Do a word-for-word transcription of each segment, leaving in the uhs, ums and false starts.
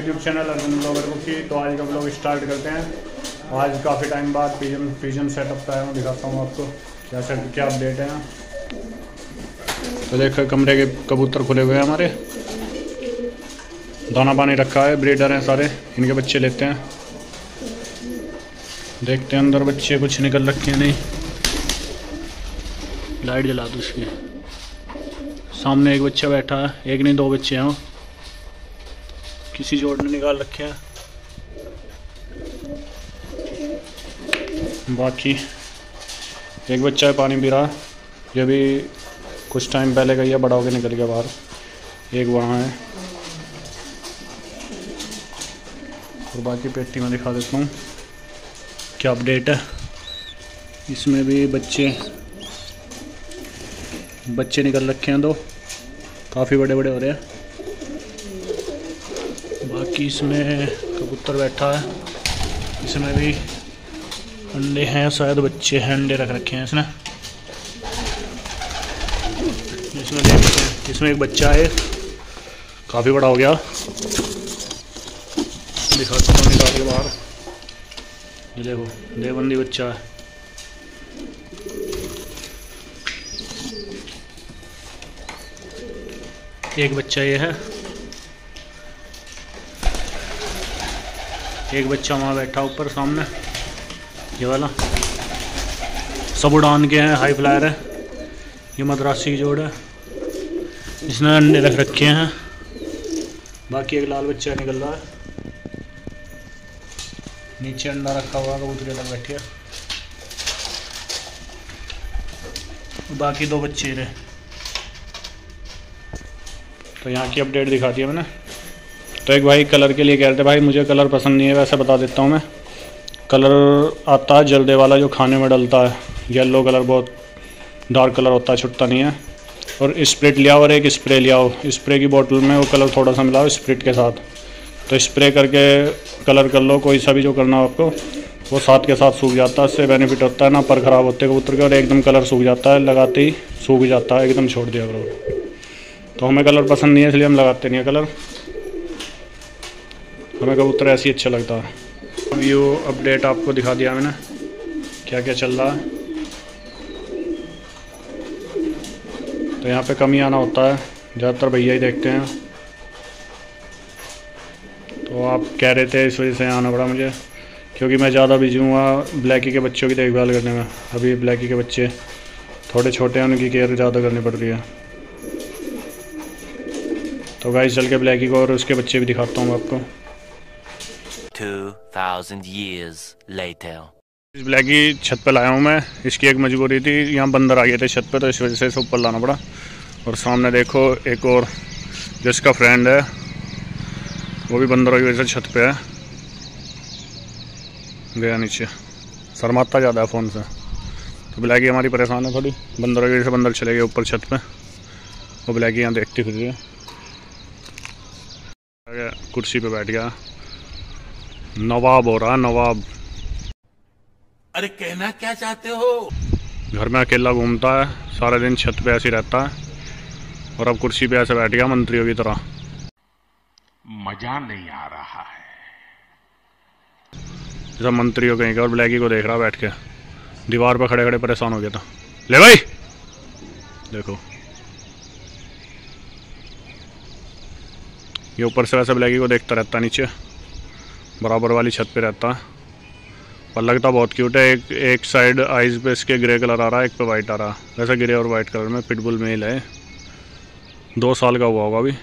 YouTube channel Arjun blogger की। तो आज का ब्लॉग स्टार्ट करते हैं। आज काफ़ी टाइम बाद पिजन पिजन सेटअप का है, मैं दिखाता हूँ आपको क्या सेट क्या अपडेट है। तो देखो कमरे के कबूतर खुले हुए हैं हमारे, दाना पानी रखा है, ब्रीडर हैं सारे, इनके बच्चे लेते हैं। देखते हैं अंदर बच्चे कुछ निकल रखे हैं नहीं। लाइट जला दो उसकी। सामने एक बच्चा बैठा है, एक नहीं दो बच्चे हैं, किसी जोड़ ने निकाल रखे हैं। बाकी एक बच्चा है पानी पी रहा है, ये भी कुछ टाइम पहले गई है, बड़ा होकर निकल गया बाहर। एक वहाँ है और बाकी पेटी में दिखा देता हूँ क्या अपडेट है। इसमें भी बच्चे बच्चे निकल रखे हैं, दो काफ़ी बड़े बड़े हो रहे हैं। बाकी इसमें कबूतर बैठा है, इसमें भी अंडे हैं, शायद बच्चे हैं, अंडे रख रखे हैं इसने। इसमें देखते हैं, इसमें एक बच्चा है, काफ़ी बड़ा हो गया, दिखाता हूँ निकाल के बाहर। ये देखो देवबंदी बच्चा है। एक बच्चा ये है, एक बच्चा वहाँ बैठा ऊपर सामने, ये वाला। सब उड़ान के हैं, हाई फ्लायर है। ये मद्रासी की जोड़ है, इसने अंडे रख रखे हैं। बाकी एक लाल बच्चा निकल रहा है, नीचे अंडा रखा हुआ, कबूतर अलग बैठी है। बाकी दो बच्चे रहे। तो यहाँ की अपडेट दिखा दी है मैंने। तो एक भाई कलर के लिए कह रहे थे, भाई मुझे कलर पसंद नहीं है, वैसे बता देता हूँ मैं। कलर आता है जल्दे वाला जो खाने में डलता है, येलो कलर बहुत डार्क कलर होता है, छुटता नहीं है। और स्प्रिट लिया और एक स्प्रे लिया हो, स्प्रे की बोतल में वो कलर थोड़ा सा मिलाओ स्प्रिट के साथ। तो स्प्रे करके कलर कर लो, कोई सा भी जो करना हो आपको, वो साथ के साथ सूख जाता है। इससे बेनिफिट होता है ना, पर ख़राब होते कबूतर के, और एकदम कलर सूख जाता है, लगाते ही सूख जाता है, एकदम छोड़ दिया करो। तो हमें कलर पसंद नहीं है, इसलिए हम लगाते नहीं है कलर, हमें कबूतर ऐसे ही अच्छा लगता है। व्यू अपडेट आपको दिखा दिया मैंने क्या क्या चल रहा है। तो यहाँ पे कम ही आना होता है, ज़्यादातर भैया ही देखते हैं। तो आप कह रहे थे इस वजह से आना पड़ा मुझे, क्योंकि मैं ज़्यादा बिजी हूँ ब्लैकी के बच्चों की देखभाल करने में। अभी ब्लैकी के बच्चे थोड़े छोटे हैं, उनकी केयर ज़्यादा करनी पड़ रही है। तो गाइस चल के ब्लैकी को और उसके बच्चे भी दिखाता हूँ आपको। two thousand years later. इस ब्लैकी छत पे लाया हूँ मैं, इसकी एक मजबूरी थी, यहाँ बंदर आ गए थे छत पे, तो इस वजह से इसे ऊपर लाना पड़ा। और सामने देखो एक और जिसका फ्रेंड है, वो भी बंदरों की वजह से छत पे है, गया नीचे, शर्माता ज़्यादा है फ़ोन से। तो ब्लैकी हमारी परेशान है थोड़ी, बंदरों की वजह से बंदर चले गए ऊपर छत पे। वो ब्लैकी यहाँ देखती फिर रही है, कुर्सी पे बैठ गया, नवाब हो रहा, नवाब। अरे कहना क्या चाहते हो? घर में अकेला घूमता है, सारा दिन छत पे ऐसे ही रहता है, और अब कुर्सी पे ऐसे बैठ गया मंत्रियों की तरह। मजा नहीं आ रहा है। जैसा मंत्रियों कहीं का, और ब्लैकी को देख रहा बैठ के, दीवार पे खड़े खड़े परेशान हो गया था। ले भाई देखो, ये ऊपर से वैसे ब्लैकी को देखता रहता है, नीचे बराबर वाली छत पे रहता है, पर लगता बहुत क्यूट है। एक एक साइड आइज पे इसके ग्रे कलर आ रहा है, एक पे वाइट आ रहा है, वैसे ग्रे और वाइट कलर में। पिटबुल मेल है, दो साल का हुआ होगा अभी।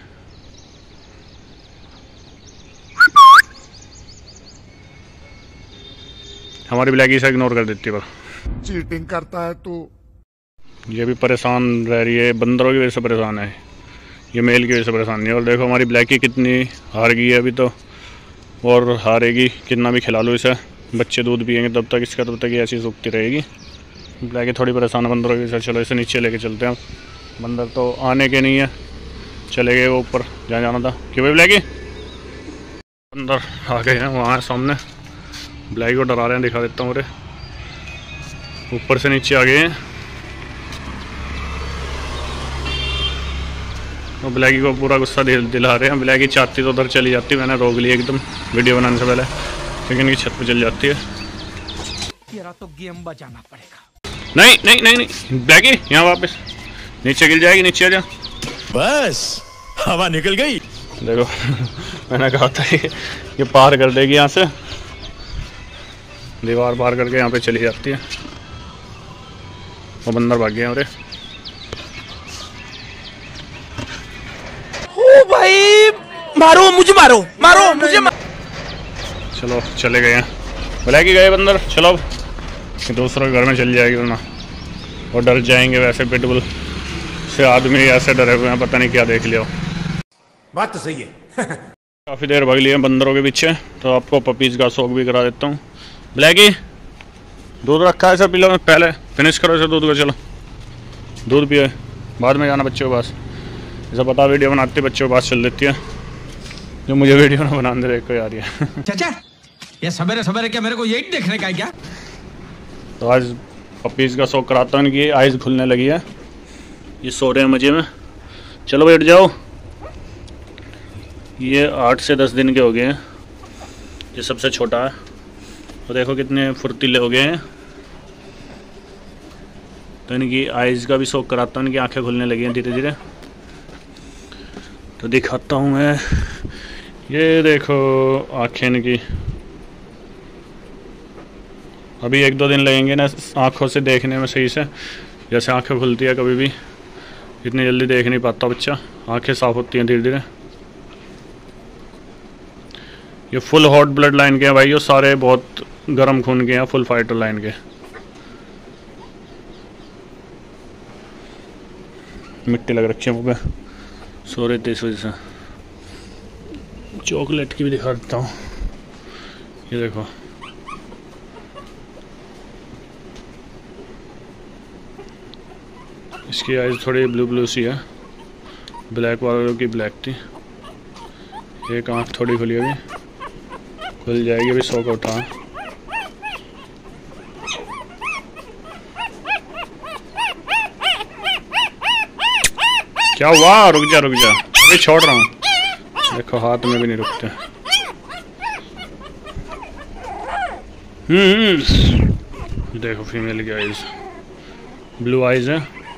हमारी ब्लैकी से इग्नोर कर देती है, पर चीटिंग करता है तो ये भी परेशान रह रही है, बंदरों की वजह से परेशान है, ये मेल की वजह से परेशान नहीं है। और देखो हमारी ब्लैकी कितनी हार गई है अभी तो, और हारेगी, कितना भी खिला लो इसे, बच्चे दूध पिएंगे तब तक इसका, तब तक ये ऐसी सूखती रहेगी। ब्लैकी थोड़ी परेशान है बंदरों की वजह से। चलो इसे नीचे लेके चलते हैं, बंदर तो आने के नहीं है, चले गए वो ऊपर जहाँ जाना था। क्यों भाई ब्लैकी? बंदर आ गए हैं, वहाँ है सामने, ब्लैकी को डरा रहे हैं, दिखा देता हूँ। अरे ऊपर से नीचे आ गए हैं, वो ब्लैकी को पूरा गुस्सा दिल दिला रहे हैं। ब्लैकी चाहती तो उधर चली जाती, मैंने रोक लिया एकदम वीडियो बनाने से पहले, लेकिन इनकी छत पे चली जाती है। तेरा तो गेम बजाना पड़ेगा। नहीं नहीं नहीं नहीं ब्लैकी यहाँ वापस नीचे गिर जाएगी, नीचे आ जा। बस हवा निकल गई। देखो मैंने कहा था ये, ये पार कर देगी यहाँ से, दीवार पार करके यहाँ पे चली जाती है। वो बंदर भाग गया। अरे ओ भाई मारो मुझे, मारो मारो मुझे मारो। चलो चले गए हैं, ब्लैकी गए बंदर। चलो अब दूसरों के घर में चली जाएगी, वरना वो डर जाएंगे। वैसे पिटबुल से आदमी ऐसे डरे हुए हैं, पता नहीं क्या देख लिया। बात तो सही है। काफ़ी देर भाग लिए बंदरों के पीछे, तो आपको पपीज़ का शौक भी करा देता हूँ। ब्लैकी दूध रखा है, सब पी लो, पहले फिनिश करो इसे दूध को। चलो दूध पिए, बाद में जाना बच्चों के पास। जैसा पता वीडियो बनाती है बच्चों के पास चल देती है, जो मुझे वीडियो ना बनाने दे को यार है। चाचा ये सवेरे सवेरे क्या मेरे को यही देखने का है क्या? तो आज पपीज़ का शौक कराता हूँ। इनकी आइज़ खुलने लगी है, ये सो रहे हैं मज़े में। चलो बैठ जाओ। ये आठ से दस दिन के हो गए हैं, ये सबसे छोटा है। तो देखो कितने फुर्तीले हो गए हैं। तो इनकी आइज़ का भी शौक कराता हूँ, इनकी आंखें खुलने लगी हैं धीरे धीरे। तो दिखाता हूँ मैं, ये देखो आंखें इनकी। अभी एक दो दिन लगेंगे ना आँखों से देखने में सही से, जैसे आंखें खुलती है कभी भी। इतनी जल्दी देख नहीं पाता बच्चा, आंखें साफ होती हैं धीरे धीरे। ये फुल हॉट ब्लड लाइन के हैं भाई, ये सारे बहुत गर्म खून के हैं, फुल फाइटर लाइन के। मिट्टी लग रखी है मुँह पे, सो रहे थे इस वजह से। चॉकलेट की भी दिखा देता हूँ, ये देखो। इसकी आइज़ थोड़ी ब्लू ब्लू सी है, ब्लैक वालों की ब्लैक थी। एक आँख थोड़ी खुली अभी, खुल जाएगी अभी, सो का उठा। क्या हुआ? रुक जा रुक जा, अभी छोड़ रहा हूँ। देखो हाथ में भी नहीं रुकते। हम्म देखो फीमेल की आइज़ ब्लू आइज़ है।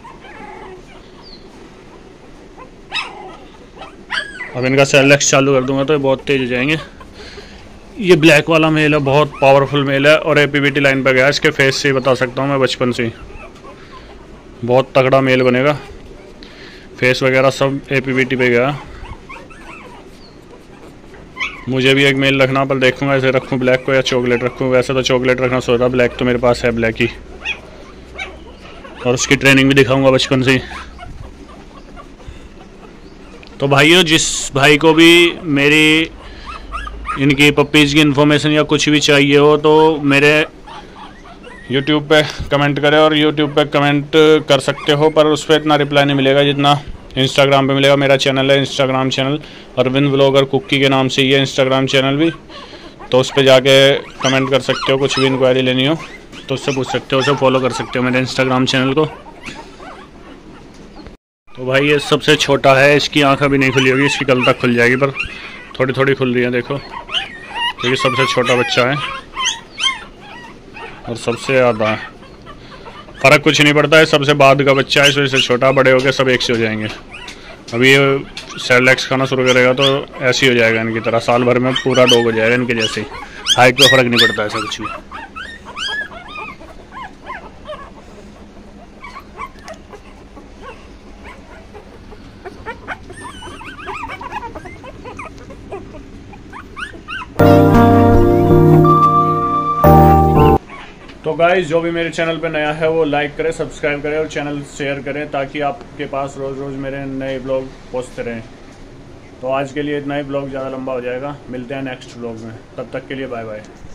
अब इनका सेलेक्ट चालू कर दूंगा तो ये बहुत तेज हो जाएंगे। ये ब्लैक वाला मेल है, बहुत पावरफुल मेल है और एपीवीटी लाइन पर गया। इसके फेस से ही बता सकता हूँ मैं, बचपन से ही बहुत तगड़ा मेल बनेगा। फेस वगैरह सब एपीवीटी पे गया। मुझे भी एक मेल रखना, पर देखूंगा ऐसे रखूँ ब्लैक को या चॉकलेट रखूँ। वैसे तो चॉकलेट रखना सोचा, ब्लैक तो मेरे पास है ब्लैक ही, और उसकी ट्रेनिंग भी दिखाऊंगा बचपन से ही। तो भाइयों, जिस भाई को भी मेरी इनकी पपीज़ की इन्फॉर्मेशन या कुछ भी चाहिए हो तो मेरे यूट्यूब पे कमेंट करें, और यूट्यूब पे कमेंट कर सकते हो, पर उस पर इतना रिप्लाई नहीं मिलेगा जितना इंस्टाग्राम पे मिलेगा। मेरा चैनल है Instagram channel, Arvind vlogger Cookie के नाम से ही है इंस्टाग्राम चैनल भी। तो उस पर जाके कमेंट कर सकते हो, कुछ भी इंक्वायरी लेनी हो तो उससे पूछ सकते हो, उसे फॉलो कर सकते हो मेरे इंस्टाग्राम चैनल को। तो भाई ये सबसे छोटा है, इसकी आँख अभी नहीं खुली होगी, इसकी कल तक खुल जाएगी, पर थोड़ी थोड़ी खुल रही है देखो, क्योंकि सबसे छोटा बच्चा है और सबसे ज़्यादा है। फ़र्क कुछ नहीं पड़ता है, सबसे बाद का बच्चा है इस वजह से छोटा, बड़े हो गए सब एक से हो जाएंगे। अभी ये सेरेलैक्स खाना शुरू करेगा तो ऐसे ही हो जाएगा इनकी तरह, साल भर में पूरा डॉग हो जाएगा इनके जैसे ही। हाइट पे फ़र्क नहीं पड़ता ऐसा कुछ भी। तो गाइस, जो भी मेरे चैनल पे नया है वो लाइक करे, सब्सक्राइब करे और चैनल शेयर करें, ताकि आपके पास रोज़ रोज़ मेरे नए ब्लॉग पहुँचते रहें। तो आज के लिए इतना ही, ब्लॉग ज़्यादा लंबा हो जाएगा। मिलते हैं नेक्स्ट ब्लॉग में, तब तक के लिए बाय बाय।